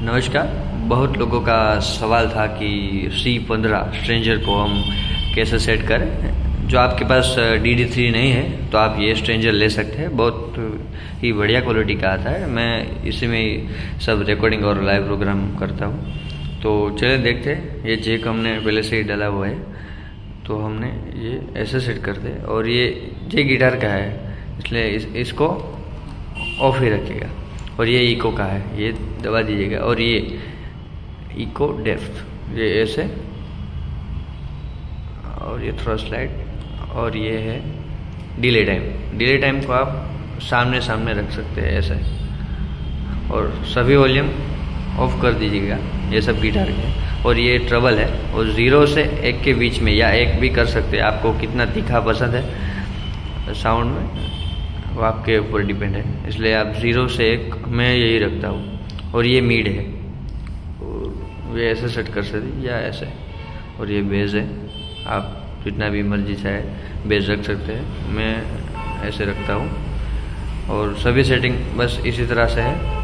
नमस्कार। बहुत लोगों का सवाल था कि C15 स्ट्रेंजर को हम कैसे सेट करें। जो आपके पास DD3 नहीं है तो आप ये स्ट्रेंजर ले सकते हैं, बहुत ही बढ़िया क्वालिटी का आता है। मैं इसी में ही सब रिकॉर्डिंग और लाइव प्रोग्राम करता हूँ। तो चलिए देखते हैं। ये जैक हमने पहले से ही डाला हुआ है, तो हमने ये ऐसे सेट करते हैं। और ये गिटार का है, इसलिए इसको ऑफ ही रखिएगा। और ये इको का है, ये दबा दीजिएगा। और ये इको डेप्थ ये ऐसे, और ये थोड़ा स्लाइड। और ये है डिले टाइम। डिले टाइम को आप सामने सामने रख सकते हैं ऐसे। और सभी वॉल्यूम ऑफ कर दीजिएगा, ये सब गिटार के। और ये ट्रबल है, और 0 से 1 के बीच में, या 1 भी कर सकते हैं। आपको कितना तीखा पसंद है साउंड में, वो आपके ऊपर डिपेंड है। इसलिए आप 0 से 1 मैं यही रखता हूँ। और ये मीड है, ये ऐसे सेट कर सकते या ऐसे। और ये बेस है, आप जितना भी मर्जी चाहे बेस रख सकते हैं। मैं ऐसे रखता हूँ। और सभी सेटिंग बस इसी तरह से है।